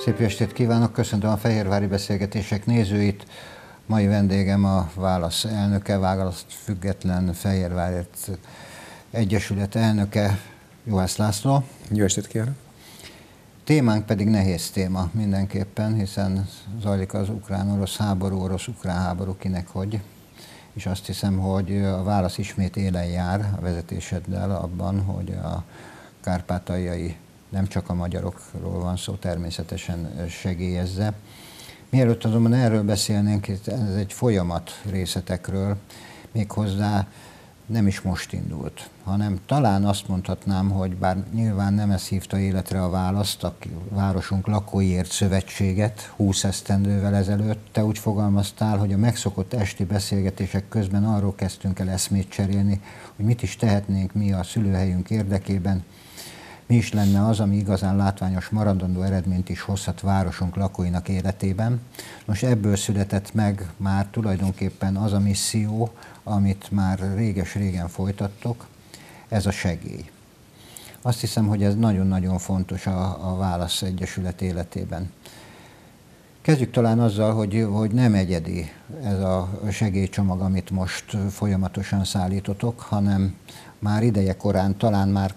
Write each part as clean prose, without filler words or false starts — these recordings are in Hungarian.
Szép estét kívánok, köszöntöm a Fehérvári Beszélgetések nézőit. Mai vendégem a Válasz elnöke, Válasz Független Fehérvárért Egyesület elnöke, Juhász László. Jó estét kívánok! Témánk pedig nehéz téma mindenképpen, hiszen zajlik az ukrán-orosz háború, orosz-ukrán háború, kinek hogy. És azt hiszem, hogy a Válasz ismét élen jár a vezetéseddel abban, hogy a kárpátaljai, nem csak a magyarokról van szó, természetesen segélyezze. Mielőtt azonban erről beszélnénk, ez egy folyamat részletekről, méghozzá nem is most indult, hanem talán azt mondhatnám, hogy bár nyilván nem ez hívta életre a Választ, a Városunk Lakóiért Szövetséget 20 esztendővel ezelőtt, te úgy fogalmaztál, hogy a megszokott esti beszélgetések közben arról kezdtünk el eszmét cserélni, hogy mit is tehetnénk mi a szülőhelyünk érdekében, mi is lenne az, ami igazán látványos maradandó eredményt is hozhat városunk lakóinak életében. Most ebből született meg már tulajdonképpen az a misszió, amit már réges-régen folytattok, ez a segély. Azt hiszem, hogy ez nagyon-nagyon fontos a Válasz Egyesület életében. Kezdjük talán azzal, hogy nem egyedi ez a segélycsomag, amit most folyamatosan szállítotok, hanem már ideje korán, talán már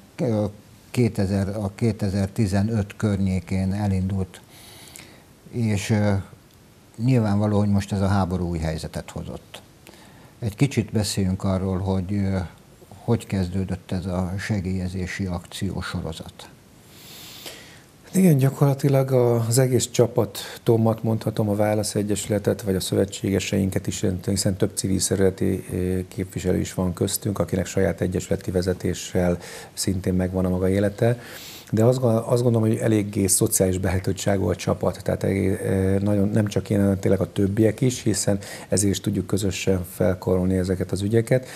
a 2015 környékén elindult, és nyilvánvaló, hogy most ez a háború új helyzetet hozott. Egy kicsit beszéljünk arról, hogy kezdődött ez a segélyezési akciósorozat. Igen, gyakorlatilag az egész csapatommat mondhatom, a Válasz Egyesületet, vagy a szövetségeseinket is, hiszen több civil szervezeti képviselő is van köztünk, akinek saját egyesületi vezetéssel szintén megvan a maga élete. De azt gondolom, hogy eléggé szociális beállítottságú a csapat, tehát nagyon, nem csak én, hanem tényleg a többiek is, hiszen ezért is tudjuk közösen felkarolni ezeket az ügyeket.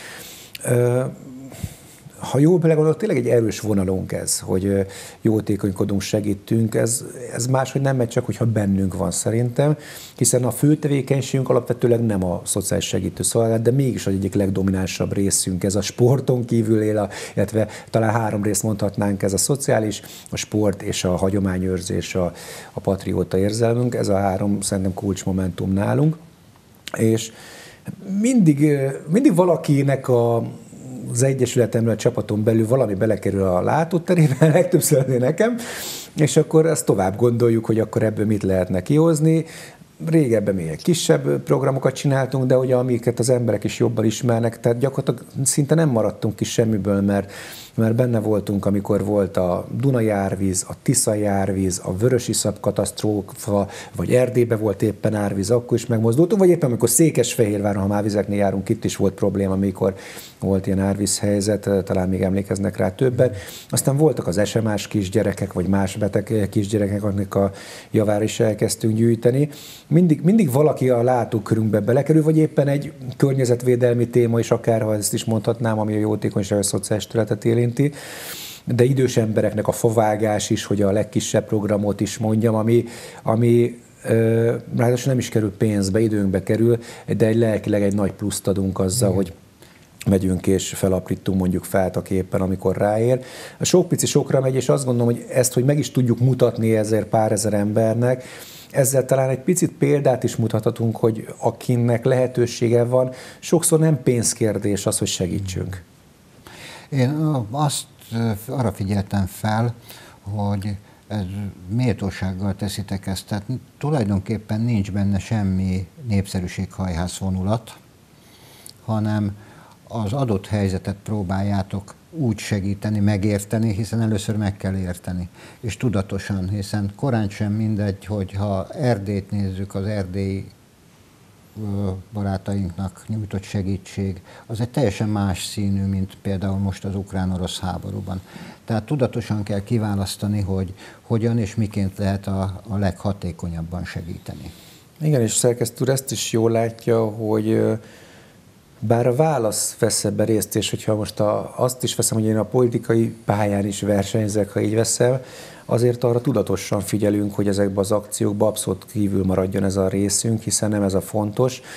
Ha jól belegondolok, tényleg egy erős vonalunk ez, hogy jótékonykodunk, segítünk, ez máshogy nem megy csak, hogyha bennünk van szerintem, hiszen a fő tevékenységünk alapvetőleg nem a szociális segítőszolgálat, de mégis az egyik legdominánsabb részünk, ez a sporton kívül él, illetve talán 3 részt mondhatnánk, ez a szociális, a sport és a hagyományőrzés, a patrióta érzelmünk, ez a 3 szerintem kulcsmomentum nálunk, és mindig valakinek az egyesületemről, a csapaton belül valami belekerül a látóterében, legtöbbször nekem, és akkor ezt tovább gondoljuk, hogy akkor ebből mit lehetne kihozni. Régebben még kisebb programokat csináltunk, de ugye amiket az emberek is jobban ismernek, tehát gyakorlatilag szinte nem maradtunk ki semmiből, mert benne voltunk, amikor volt a Dunai árvíz, a Tiszai árvíz, a Vörösiszap katasztrófa, vagy Erdélybe volt éppen árvíz, akkor is megmozdultunk, vagy éppen amikor Székesfehérváron, ha már vizeknél járunk, itt is volt probléma, amikor volt ilyen árvízhelyzet, talán még emlékeznek rá többen. Aztán voltak az SMA-s kisgyerekek, vagy más beteg kisgyerekek, akik a javára is elkezdtünk gyűjteni. Mindig valaki a látókörünkbe belekerül, vagy éppen egy környezetvédelmi téma is, akár ha ezt is mondhatnám, ami a jótékonyság a szociális területet érinti, de idős embereknek a favágás is, hogy a legkisebb programot is mondjam, ami ráadásul nem is kerül pénzbe, időnkbe kerül, de lelkileg egy nagy pluszt adunk azzal, hogy megyünk és felaprítunk mondjuk fát éppen, amikor ráér. A sok pici sokra megy, és azt gondolom, hogy ezt, hogy meg is tudjuk mutatni ezért pár ezer embernek, ezzel talán egy picit példát is mutathatunk, hogy akinek lehetősége van, sokszor nem pénzkérdés az, hogy segítsünk. Én arra figyeltem fel, hogy ez méltósággal teszitek ezt, tehát tulajdonképpen nincs benne semmi népszerűséghajhász vonulat, hanem az adott helyzetet próbáljátok úgy segíteni, megérteni, hiszen először meg kell érteni, és tudatosan, hiszen korán sem mindegy, hogy ha Erdélyt nézzük, az erdélyi barátainknak nyújtott segítség, az egy teljesen más színű, mint például most az ukrán-orosz háborúban. Tehát tudatosan kell kiválasztani, hogy hogyan és miként lehet a leghatékonyabban segíteni. Igen, és szerkesztő úr ezt is jól látja, hogy bár a Válasz vesz ebbe részt, és hogyha most azt is veszem, hogy én a politikai pályán is versenyzek, ha így veszem, azért arra tudatosan figyelünk, hogy ezekben az akciókban abszolút kívül maradjon ez a részünk, hiszen nem ez a fontos.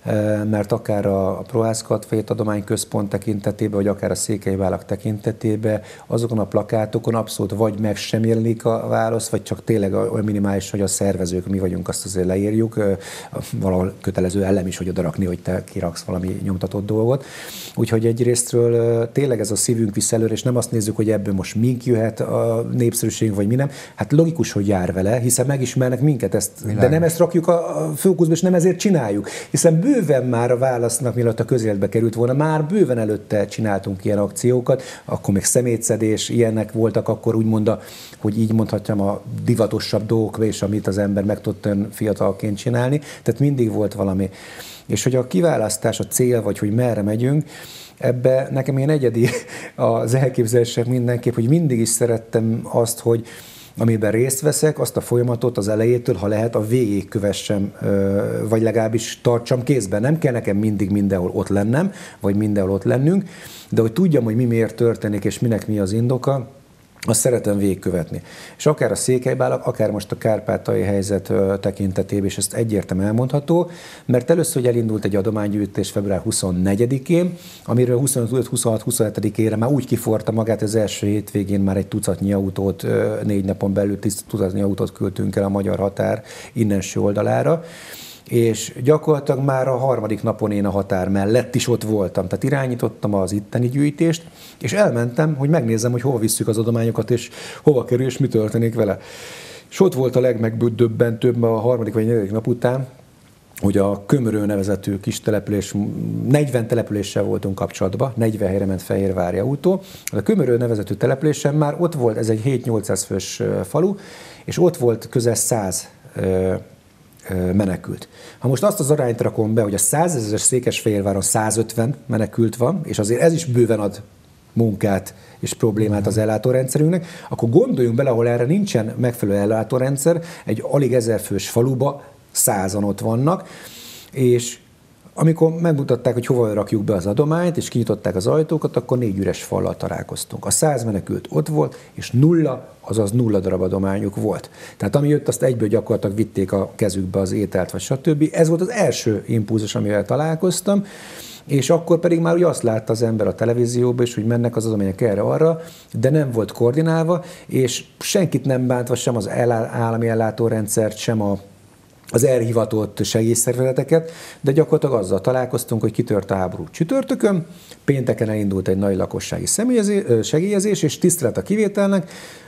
mert akár a Prohászka-Atfai Adományközpont tekintetében, vagy akár a Székelyvállak tekintetében azokon a plakátokon abszolút vagy meg sem jelenik a válasz, vagy csak tényleg olyan minimális, hogy a szervezők, mi vagyunk, azt azért leírjuk, valahol kötelező elem is, hogy odarakni, hogy te kiraksz valami nyomtatott dolgot. Úgyhogy egyrésztről tényleg ez a szívünk visz előre, és nem azt nézzük, hogy ebből most mink jöhet a népszerűségünk, vagy mi nem. Hát logikus, hogy jár vele, hiszen megismernek minket ezt, de nem ezt rakjuk a fókuszba, és nem ezért csináljuk. Hiszen bőven már a válasznak, mielőtt a közéletbe került volna, már bőven előtte csináltunk ilyen akciókat, akkor még szemétszedés, ilyenek voltak, akkor úgymond, hogy így mondhatjam, a divatosabb dolgok, és amit az ember meg tudott fiatalként csinálni. Tehát mindig volt valami. És hogy a kiválasztás a cél, vagy hogy merre megyünk, ebbe nekem ilyen egyedi az elképzelések mindenképp, hogy mindig is szerettem azt, hogy amiben részt veszek, azt a folyamatot az elejétől, ha lehet, a végig kövessem, vagy legalábbis tartsam kézben. Nem kell nekem mindig mindenhol ott lennem, vagy mindenhol ott lennünk, de hogy tudjam, hogy mi miért történik, és minek mi az indoka, azt szeretem végigkövetni. És akár a Székelyvállak, akár most a kárpátaljai helyzet tekintetében, és ezt egyértelműen elmondható, mert először elindult egy adománygyűjtés február 24-én, amiről 25-26-27-ére már úgy kiforta magát, az első hétvégén már egy tucatnyi autót, 4 napon belül tucatnyi autót küldtünk el a magyar határ innenső oldalára, és gyakorlatilag már a harmadik napon én a határ mellett is ott voltam. Tehát irányítottam az itteni gyűjtést, és elmentem, hogy megnézzem, hogy hova visszük az adományokat, és hova kerül, és mi történik vele. És ott volt a legmegdöbbentőbb a harmadik vagy negyedik nap után, hogy a Kömörő nevezetű kis település, 40 településsel voltunk kapcsolatban, 40 helyre ment Fehérvári autó. A Kömörő nevezetű településen már ott volt, ez egy 7-800 fős falu, és ott volt közel 100 menekült. Ha most azt az arányt rakom be, hogy a 100 000-es Székesfehérváron 150 menekült van, és azért ez is bőven ad munkát és problémát az ellátórendszerünknek, akkor gondoljunk bele, ahol erre nincsen megfelelő ellátórendszer, egy alig 1000 fős faluba 100-an ott vannak, és amikor megmutatták, hogy hova rakjuk be az adományt, és kinyitották az ajtókat, akkor 4 üres fallal találkoztunk. A 100 menekült ott volt, és 0, azaz 0 darab adományuk volt. Tehát ami jött, azt egyből gyakorlatilag vitték a kezükbe az ételt, vagy stb. Ez volt az első impulzus, amivel találkoztam, és akkor pedig már ugye azt látta az ember a televízióban is, hogy mennek az adományok erre-arra, de nem volt koordinálva, és senkit nem bántva, sem az állami ellátórendszert, sem az elhivatott segélyszervezeteket, de gyakorlatilag azzal találkoztunk, hogy kitört a háború csütörtökön, pénteken elindult egy nagy lakossági segélyezés, és tisztelet a kivételnek,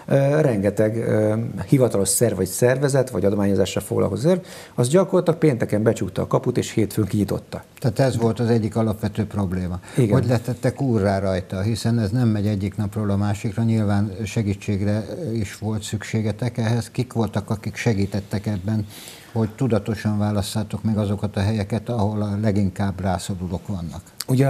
rengeteg hivatalos szerv vagy szervezet, vagy adományozással foglalkozó szerv, az gyakorlatilag pénteken becsukta a kaput, és hétfőn kinyitotta. Tehát ez volt az egyik alapvető probléma. Igen. Hogy letettek úrrá rajta, hiszen ez nem megy egyik napról a másikra, nyilván segítségre is volt szükségetek ehhez. Kik voltak, akik segítettek ebben, hogy tudatosan válasszátok meg azokat a helyeket, ahol a leginkább rászorulók vannak? Ugye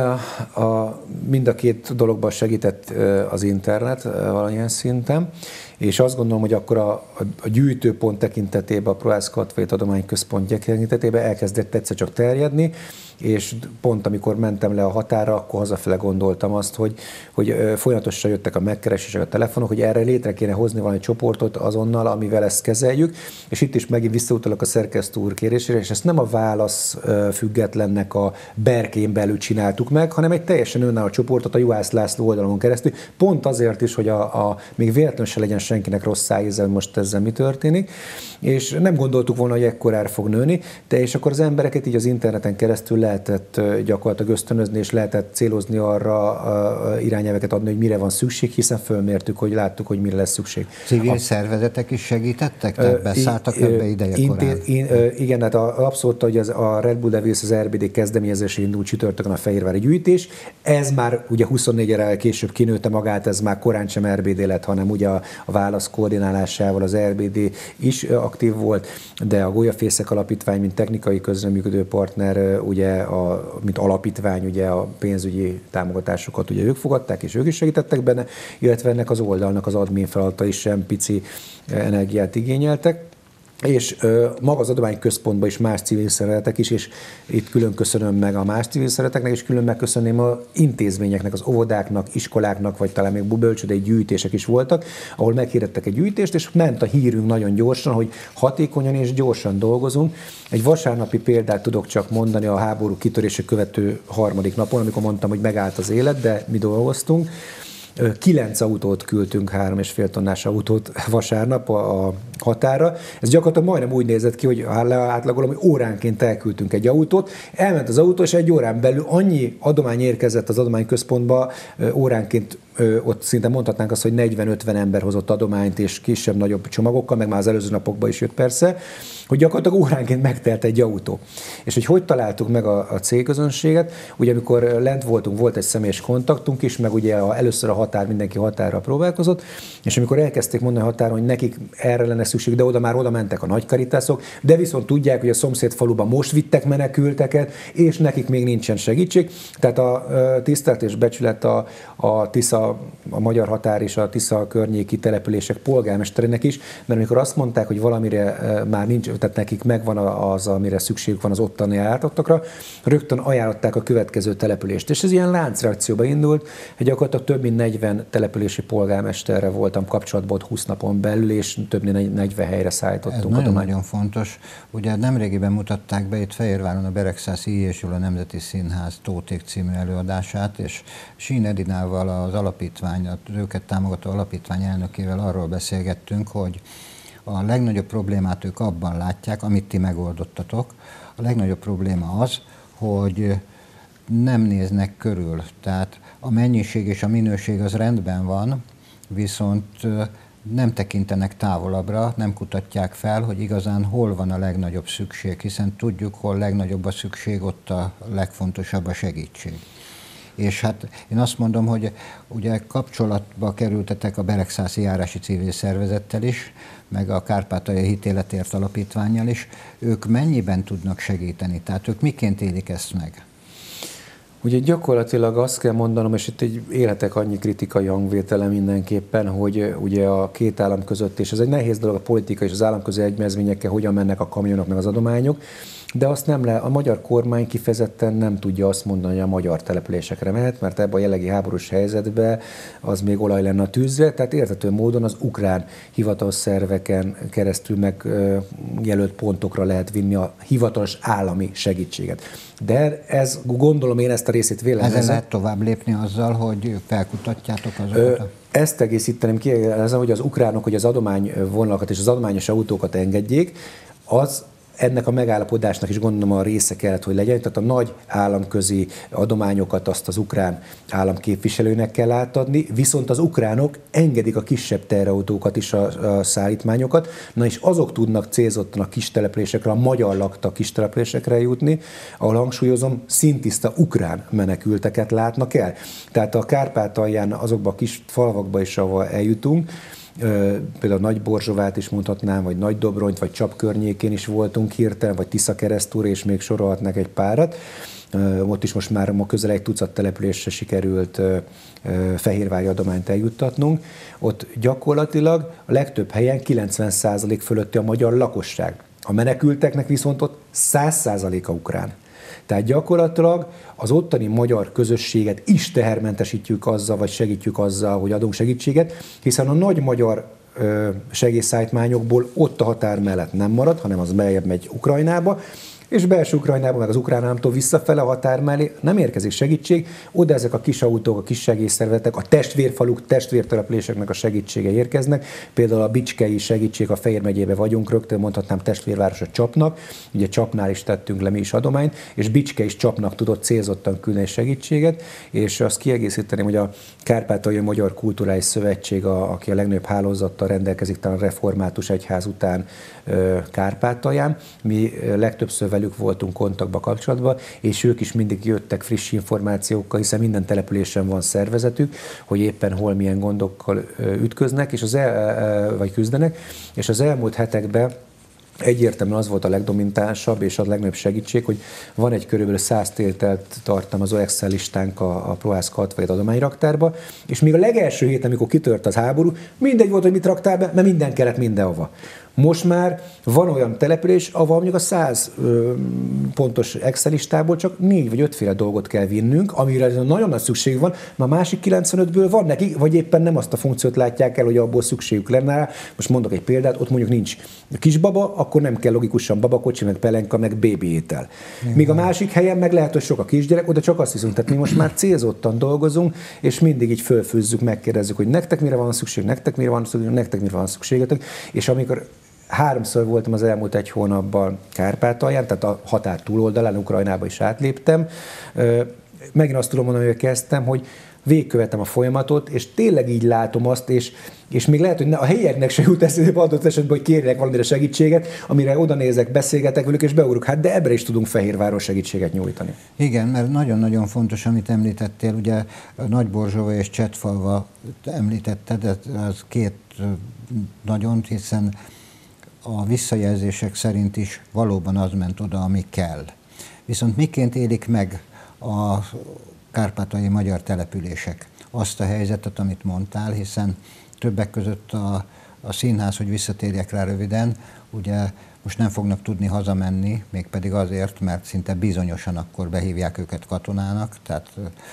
mind a két dologban segített az internet valamilyen szinten, és azt gondolom, hogy akkor a gyűjtőpont tekintetében, a Prohászka-Atfai Adományközpont tekintetében elkezdett egyszer csak terjedni, és pont amikor mentem le a határa, akkor hazafele gondoltam azt, hogy folyamatosan jöttek a megkeresések, a telefonok, hogy erre létre kéne hozni valami csoportot azonnal, amivel ezt kezeljük, és itt is megint visszautalok a szerkesztő úr kérésére, és ezt nem a válasz függetlennek a berkén belül csináltuk meg, hanem egy teljesen önálló csoportot a Juhász László oldalon keresztül, pont azért is, hogy még véletlenül se legyen senkinek rossz szájíze, hogy most ezzel mi történik, és nem gondoltuk volna, hogy ekkorára fog nőni, de és akkor az embereket így az interneten keresztül lehetett gyakorlatilag ösztönözni, és lehetett célozni arra irányelveket adni, hogy mire van szükség, hiszen fölmértük, hogy láttuk, hogy mire lesz szükség. Civil szervezetek is segítettek? Tehát beszálltak ebbe ideje korán? Igen, hát abszolút, hogy a Red Bull Devils, az RBD kezdeményezése indult csütörtökön a fehérvári gyűjtés. Ez már ugye 24-re később kinőtte magát, ez már korán sem RBD lett, hanem ugye a válasz koordinálásával az RBD is aktív volt, de a Golyafészek Alapítvány, mint technikai közreműködő partner, ugye mint alapítvány, ugye a pénzügyi támogatásokat ugye ők fogadták, és ők is segítettek benne, illetve ennek az oldalnak az admin feladata is sem pici energiát igényeltek. és maga az adományközpontban is más civil szervezetek is, és itt külön köszönöm meg a más civil szervezeteknek, és külön megköszönném az intézményeknek, az óvodáknak, iskoláknak, vagy talán még bölcsődei gyűjtések is voltak, ahol meghirdettek egy gyűjtést, és ment a hírünk nagyon gyorsan, hogy hatékonyan és gyorsan dolgozunk. Egy vasárnapi példát tudok csak mondani a háború kitörése követő harmadik napon, amikor mondtam, hogy megállt az élet, de mi dolgoztunk. 9 autót küldtünk, 3,5 tonnás autót vasárnap a határa. Ez gyakorlatilag majdnem úgy nézett ki, hogy átlagolom, hogy óránként elküldtünk egy autót. Elment az autó, és egy órán belül annyi adomány érkezett az adományközpontba, óránként ott szinte mondhatnánk azt, hogy 40-50 ember hozott adományt, és kisebb-nagyobb csomagokkal, meg már az előző napokban is jött persze, hogy gyakorlatilag óránként megtelt egy autó. És hogy találtuk meg a célközönséget, ugye amikor lent voltunk, volt egy személyes kontaktunk is, meg ugye először a határ, mindenki határra próbálkozott, és amikor elkezdték mondani a határon, hogy nekik erre lenne szükség, de oda mentek a nagy karitások, de viszont tudják, hogy a szomszéd faluban most vittek menekülteket, és nekik még nincsen segítség. Tehát a tisztelet és becsület a Tisza, a magyar határ és a Tisza környéki települések polgármesterének is, mert amikor azt mondták, hogy valamire már nincs, tehát nekik megvan az, amire szükségük van az ottani állátokra, rögtön ajánlották a következő települést. És ez ilyen láncreakcióba indult, hogy gyakorlatilag több mint 40 települési polgármesterre voltam kapcsolatban 20 napon belül, és több mint 40 helyre szállítottunk. Ez nagyon fontos. Ugye nemrégiben mutatták be itt Fehérváron a Beregszászi I. és Gyula Nemzeti Színház Tóték című előadását, és Sín Edinával, az alapítvány, őket támogató alapítvány elnökével arról beszélgettünk, hogy a legnagyobb problémát ők abban látják, amit ti megoldottatok. A legnagyobb probléma az, hogy nem néznek körül. Tehát a mennyiség és a minőség az rendben van, viszont nem tekintenek távolabbra, nem kutatják fel, hogy igazán hol van a legnagyobb szükség, hiszen tudjuk, hol legnagyobb a szükség, ott a legfontosabb a segítség. És hát én azt mondom, hogy ugye kapcsolatba kerültetek a Beregszászi Járási Civil Szervezettel is, meg a Kárpátaljai Hitéletért Alapítvánnyal is. Ők mennyiben tudnak segíteni? Tehát ők miként élik ezt meg? Ugye gyakorlatilag azt kell mondanom, és itt élhetek annyi kritikai hangvétele mindenképpen, hogy ugye a két állam között, és ez egy nehéz dolog, a politika és az államközi egyezményekkel hogyan mennek a kamionok meg az adományok, de azt nem a magyar kormány kifejezetten nem tudja azt mondani, hogy a magyar településekre mehet, mert ebben a jelenlegi háborús helyzetben az még olaj lenne a tűzre, tehát érthető módon az ukrán hivatalos szerveken keresztül megjelölt pontokra lehet vinni a hivatalos állami segítséget. De ez, gondolom én ezt a részét vélemezem. Ezzel lehet tovább lépni azzal, hogy felkutatjátok azokat? Ezt egészíteném ki, hogy az ukránok, hogy az adományvonalakat és az adományos autókat engedjék, az ennek a megállapodásnak is gondolom a része kellett, hogy legyen, tehát a nagy államközi adományokat azt az ukrán államképviselőnek kell átadni, viszont az ukránok engedik a kisebb teherautókat is, a szállítmányokat, na és azok tudnak célzottan a kis településekre, a magyar lakta kis településekre jutni, ahol hangsúlyozom, szintiszta ukrán menekülteket látnak el. Tehát a Kárpátalján azokban a kis falvakban is, ahol eljutunk, például Nagyborzsovát is mondhatnám, vagy Nagydobronyt, vagy Csap környékén is voltunk hirtelen, vagy Tiszakeresztúr, és még sorolhatnak egy párat. Ott is most már közel egy tucat településre sikerült fehérvári adományt eljuttatnunk. Ott gyakorlatilag a legtöbb helyen 90% fölötti a magyar lakosság. A menekülteknek viszont ott 100%-a ukrán. Tehát gyakorlatilag az ottani magyar közösséget is tehermentesítjük azzal, vagy segítjük azzal, hogy adunk segítséget, hiszen a nagy magyar segélyszállítmányokból ott a határ mellett nem marad, hanem az beljebb megy Ukrajnába, és belső Ukrajnában, meg az ukrán államtól visszafele a határ mellé nem érkezik segítség, oda ezek a kis autók, a kis segélyszervezetek, a testvérfaluk, testvértelepüléseknek a segítsége érkeznek. Például a Bicskei segítség, a Fejér megyében vagyunk, rögtön mondhatnám testvérváros a Csapnak, ugye Csapnál is tettünk le mi is adományt, és Bicske is Csapnak tudott célzottan küldeni segítséget, és azt kiegészíteném, hogy a Kárpátaljai Magyar Kulturális Szövetség, aki a legnagyobb hálózattal rendelkezik, talán református egyház után Kárpátalján, mi legtöbbször velük voltunk kontaktba, kapcsolatban, és ők is mindig jöttek friss információkkal, hiszen minden településen van szervezetük, hogy éppen hol milyen gondokkal ütköznek, és vagy küzdenek, és az elmúlt hetekben egyértelműen az volt a legdominánsabb és a legnagyobb segítség, hogy van egy körülbelül 100 tételt tartalmazó Excel listánk a Prohászka vagy adományraktárba, és még a legelső héten, amikor kitört az háború, mindegy volt, hogy mit raktál be, mert minden kellett mindenhova. Most már van olyan település, ahol mondjuk a 100 pontos Excel listából csak 4 vagy 5 féle dolgot kell vinnünk, amire nagyon nagy szükség van, a másik 95-ből van neki, vagy éppen nem azt a funkciót látják el, hogy abból szükségük lenne rá. Most mondok egy példát, ott mondjuk nincs kisbaba, akkor nem kell logikusan babakocsi, meg pelenka, meg bébi étel. Míg a másik helyen meg lehet, hogy sok a kisgyerek, oda csak azt hiszünk. Tehát mi most már célzottan dolgozunk, és mindig így fölfűzzük, megkérdezzük, hogy nektek mire van szükség, nektek mire van szükség, nektek mire van szükségetek. És amikor 3-szor voltam az elmúlt 1 hónapban Kárpátalján, tehát a határ túloldalán, Ukrajnába is átléptem, megint azt tudom mondani, hogy kezdtem, hogy végigkövetem a folyamatot, és tényleg így látom azt, és még lehet, hogy a helyieknek se jut eszébe adott esetben, hogy kérjenek valamire segítséget, amire oda nézek, beszélgetek velük, és beugorok. Hát de ebbre is tudunk Fehérváron segítséget nyújtani. Igen, mert nagyon-nagyon fontos, amit említettél, ugye Nagyborzsova és Csettfalva említetted, az 2 nagyon, hiszen a visszajelzések szerint is valóban az ment oda, ami kell. Viszont miként élik meg a kárpátaljai magyar települések azt a helyzetet, amit mondtál, hiszen többek között a színház, hogy visszatérjek rá röviden, ugye most nem fognak tudni hazamenni, mégpedig azért, mert szinte bizonyosan akkor behívják őket katonának, tehát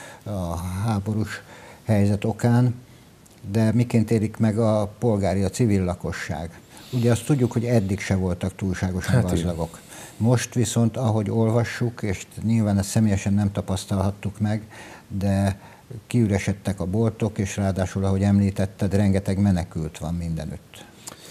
a háborús helyzet okán, de miként élik meg a polgári, a civil lakosság? Ugye azt tudjuk, hogy eddig se voltak túlságosan gazdagok. Most viszont, ahogy olvassuk, és nyilván ezt személyesen nem tapasztalhattuk meg, de kiüresedtek a boltok, és ráadásul, ahogy említetted, rengeteg menekült van mindenütt.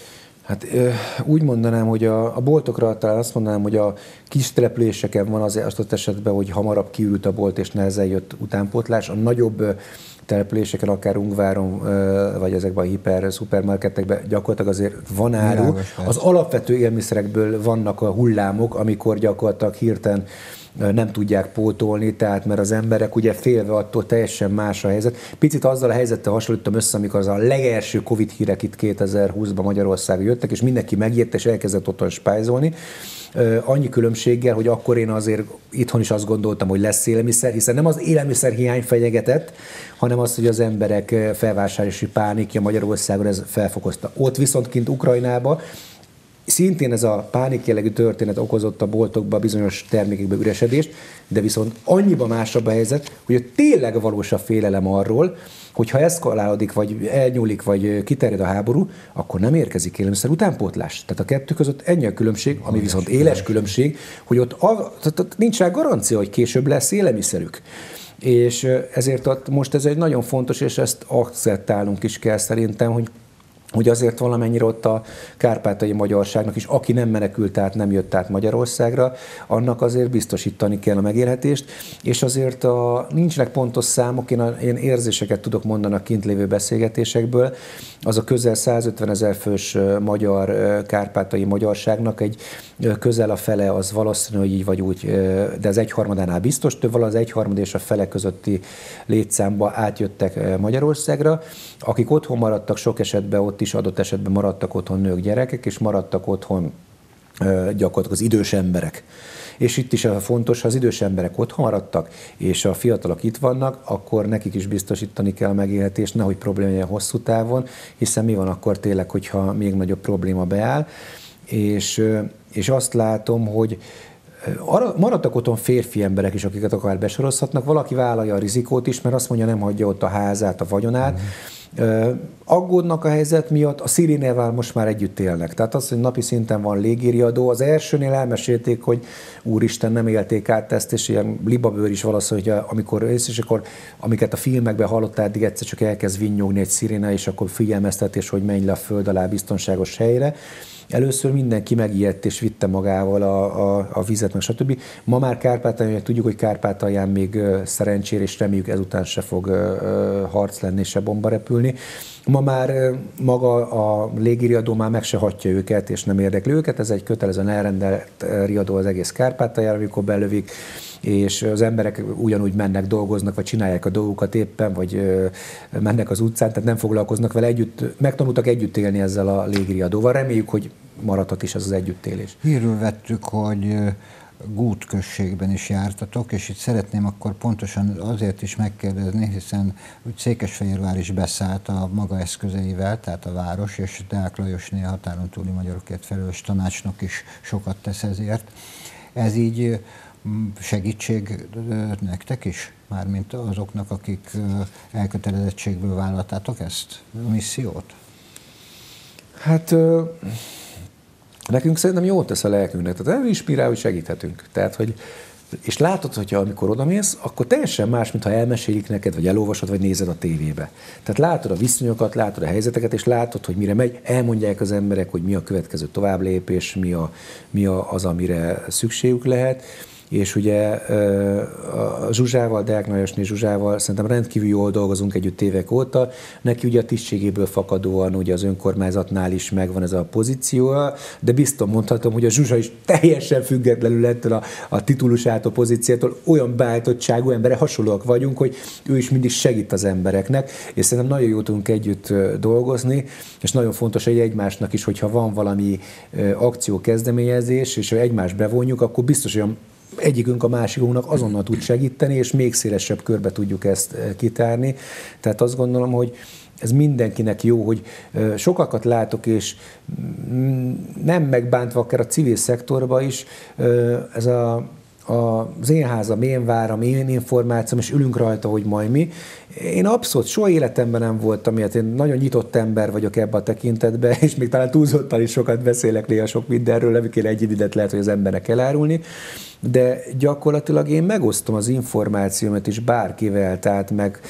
Hát úgy mondanám, hogy a boltokra talán azt mondanám, hogy a kis településeken van az esetben, hogy hamarabb kiürült a bolt, és nehezen jött utánpótlás. A nagyobb településeken, akár Ungváron, vagy ezekben a hiper-szupermarketekben gyakorlatilag azért van áru. Az alapvető élelmiszerekből vannak a hullámok, amikor gyakorlatilag hirtelen nem tudják pótolni, tehát mert az emberek ugye félve attól teljesen más a helyzet. Picit azzal a helyzettel hasonlítom össze, amikor az a legelső Covid hírek itt 2020-ban Magyarországon jöttek, és mindenki megijedt, és elkezdett otthon spájzolni. Annyi különbséggel, hogy akkor én azért itthon is azt gondoltam, hogy lesz élelmiszer, hiszen nem az élelmiszer hiány fenyegetett, hanem az, hogy az emberek felvásárlási pánikja Magyarországon ez felfokozta. Ott viszont kint Ukrajnába szintén ez a pánik jellegű történet okozott a boltokba bizonyos termékekbe üresedést, de viszont annyiban másabb a helyzet, hogy tényleg valós a félelem arról, hogy ha eszkalálódik, vagy elnyúlik, vagy kiterjed a háború, akkor nem érkezik élelmiszer utánpótlás. Tehát a kettő között ennyi a különbség, ami viszont éles különbség, hogy ott nincs rá garancia, hogy később lesz élelmiszerük. És ezért most ez egy nagyon fontos, és ezt akceptálnunk is kell szerintem, hogy azért valamennyire ott a kárpátaljai magyarságnak is, aki nem menekült át, nem jött át Magyarországra, annak azért biztosítani kell a megélhetést, és azért nincsenek pontos számok, én érzéseket tudok mondani a kint lévő beszélgetésekből, az a közel 150 000 fős magyar kárpátaljai magyarságnak egy közel a fele az valószínű, hogy így vagy úgy, de az 1/3 biztos, több az 1/3 és a fele közötti létszámba átjöttek Magyarországra, akik otthon maradtak, sok esetben ott is adott esetben maradtak otthon nők, gyerekek, és maradtak otthon gyakorlatilag az idős emberek. És itt is fontos, ha az idős emberek otthon maradtak, és a fiatalok itt vannak, akkor nekik is biztosítani kell a megélhetést, nehogy probléma legyen hosszú távon, hiszen mi van akkor tényleg, hogyha még nagyobb probléma beáll. És azt látom, hogy maradtak otthon férfi emberek is, akiket akár besorozhatnak, valaki vállalja a rizikót is, mert azt mondja, nem hagyja ott a házát, a vagyonát. Aggódnak a helyzet miatt, a szirénével most már együtt élnek. Tehát az, hogy napi szinten van légiriadó, az elsőnél elmesélték, hogy úristen, nem élték át ezt, és ilyen libabőr is valószínűleg, hogy amikor amiket a filmekben hallottál, eddig egyszer csak elkezd vinnyogni egy sziréna, és akkor figyelmeztetés, hogy menj le a föld alá biztonságos helyre. Először mindenki megijedt és vitte magával a vizet, meg stb. Ma már Kárpátalján, tudjuk, hogy Kárpátalján még szerencsére, és reméljük ezután se fog harc lenni, se bomba repülni. Ma már maga a légiriadó már meg se hatja őket, és nem érdekli őket. Ez egy kötelezően elrendelt riadó az egész Kárpátaljára, amikor belövik, és az emberek ugyanúgy mennek, dolgoznak, vagy csinálják a dolgokat éppen, vagy mennek az utcán, tehát nem foglalkoznak vele együtt, megtanultak együtt élni ezzel a légiriadóval. Reméljük, hogy maradhat is ez az együttélés. Hírül vettük, hogy Gút községben is jártatok, és itt szeretném akkor pontosan azért is megkérdezni, hiszen úgy Székesfehérvár is beszállt a maga eszközeivel, tehát a város, és Deák Lajosné, a határon túli magyarokért felelős tanácsnok is sokat tesz ezért. Ez így segítség nektek is? Mármint azoknak, akik elkötelezettségből vállaltátok ezt a missziót? Hát nekünk szerintem jót tesz a lelkünknek, tehát inspirál, hogy segíthetünk. Tehát, hogy, és látod, hogyha amikor odamész, akkor teljesen más, mintha elmesélik neked, vagy elolvasod, vagy nézed a tévébe. Tehát látod a viszonyokat, látod a helyzeteket, és látod, hogy mire megy, elmondják az emberek, hogy mi a következő továbblépés, mi az, amire szükségük lehet. És ugye a Zsuzsával, Deák Lajosné Zsuzsával szerintem rendkívül jól dolgozunk együtt évek óta. Neki ugye a tisztségéből fakadóan ugye az önkormányzatnál is megvan ez a pozíciója, de biztos mondhatom, hogy a Zsuzsa is teljesen függetlenül ettől a titulusától, pozíciótól, olyan beállítottságú emberek, hasonlóak vagyunk, hogy ő is mindig segít az embereknek, és szerintem nagyon jól tudunk együtt dolgozni, és nagyon fontos, hogy egymásnak is, hogyha van valami akció, kezdeményezés, és ha egymást bevonjuk, akkor biztos, hogy egyikünk a másikunknak azonnal tud segíteni, és még szélesebb körbe tudjuk ezt kitárni. Tehát azt gondolom, hogy ez mindenkinek jó, hogy sokakat látok, és nem megbántva akár a civil szektorban is, ez az én házam, én váram, én információm, és ülünk rajta, hogy majd mi. Én abszolút soha életemben nem voltam ilyet, én nagyon nyitott ember vagyok ebben a tekintetben, és még talán túlzottan is sokat beszélek néha sok mindenről, nem kell egy időt lehet, hogy az embernek elárulni, de gyakorlatilag én megosztom az információmat is bárkivel, tehát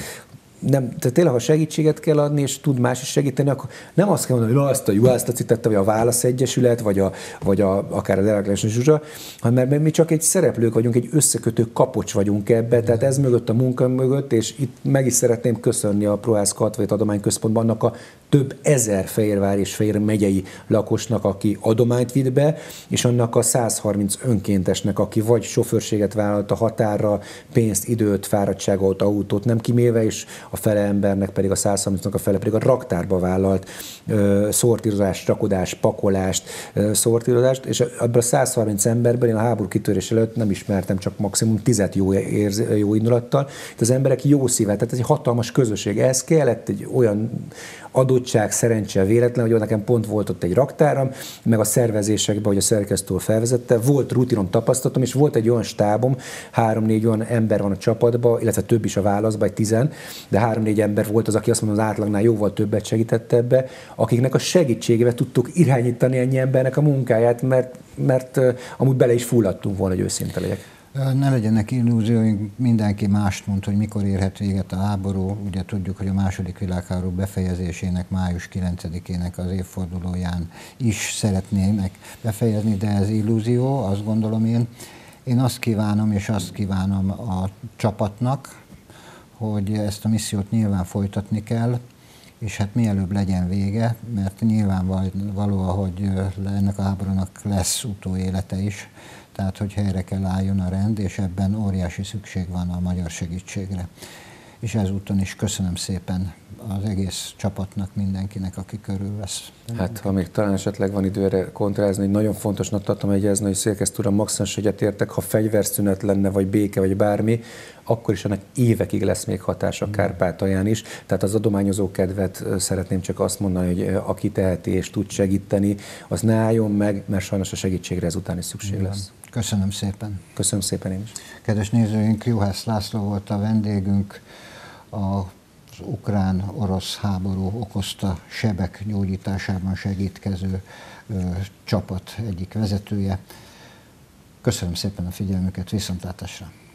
tehát tényleg, ha segítséget kell adni, és tud más is segíteni, akkor nem azt kell mondani, hogy azt a Juhászta citette, vagy a Válasz Egyesület, vagy akár a Deák Lajosné Zsuzsa, hanem mert mi csak egy szereplők vagyunk, egy összekötő kapocs vagyunk ebbe, tehát ez mögött a munka mögött, és itt meg is szeretném köszönni a Prohász Katvait Adományközpontban annak a több ezer Fehérvár és Fejér megyei lakosnak, aki adományt vitt be, és annak a 130 önkéntesnek, aki vagy sofőrséget vállalt a határra, pénzt, időt, fáradtságot, autót nem kimélve, és a fele embernek pedig a 130-nak a fele pedig a raktárba vállalt szortírozást, rakodást, pakolást, szortírozást, és ebből a 130 emberben én a háború kitörés előtt nem ismertem csak maximum 10 jó indulattal. Itt az emberek jó szívet, tehát ez egy hatalmas közösség. Ehhez kellett egy olyan adottság, szerencse, véletlen, hogy nekem pont volt ott egy raktáram, meg a szervezésekben, hogy a szerkesztő felvezette, volt rutinom, tapasztalatom, és volt egy olyan stábom, 3-4 olyan ember van a csapatban, illetve több is a válaszban, egy 10, de 3-4 ember volt az, aki azt mondom, az átlagnál jóval többet segített ebbe, akiknek a segítségével tudtuk irányítani ennyi embernek a munkáját, mert amúgy bele is fulladtunk volna, hogy őszinte legyek. Ne legyenek illúzióink, mindenki mást mond, hogy mikor érhet véget a háború. Ugye tudjuk, hogy a második világháború befejezésének, május 9-ének az évfordulóján is szeretnének befejezni, de ez illúzió, azt gondolom én. Én azt kívánom, és azt kívánom a csapatnak, hogy ezt a missziót nyilván folytatni kell, és hát mielőbb legyen vége, mert nyilvánvaló, hogy ennek a háborúnak lesz utóélete is, tehát hogy helyre kell álljon a rend, és ebben óriási szükség van a magyar segítségre. És ezúton is köszönöm szépen az egész csapatnak, mindenkinek, aki körülvesz. Hát, ha még talán esetleg van idő erre kontrázni, hogy nagyon fontosnak tartom egyezni, hogy Szélkeszt uram, maximális egyetértek, ha fegyverszünet lenne, vagy béke, vagy bármi, akkor is ennek évekig lesz még hatása Kárpátalján is. Tehát az adományozó kedvet szeretném csak azt mondani, hogy aki teheti és tud segíteni, az ne álljon meg, mert sajnos a segítségre ezután is szükség lesz. Köszönöm szépen. Köszönöm szépen én is. Kedves nézőink, Juhász László volt a vendégünk, az ukrán-orosz háború okozta sebek gyógyításában segítkező csapat egyik vezetője. Köszönöm szépen a figyelmüket, viszontlátásra!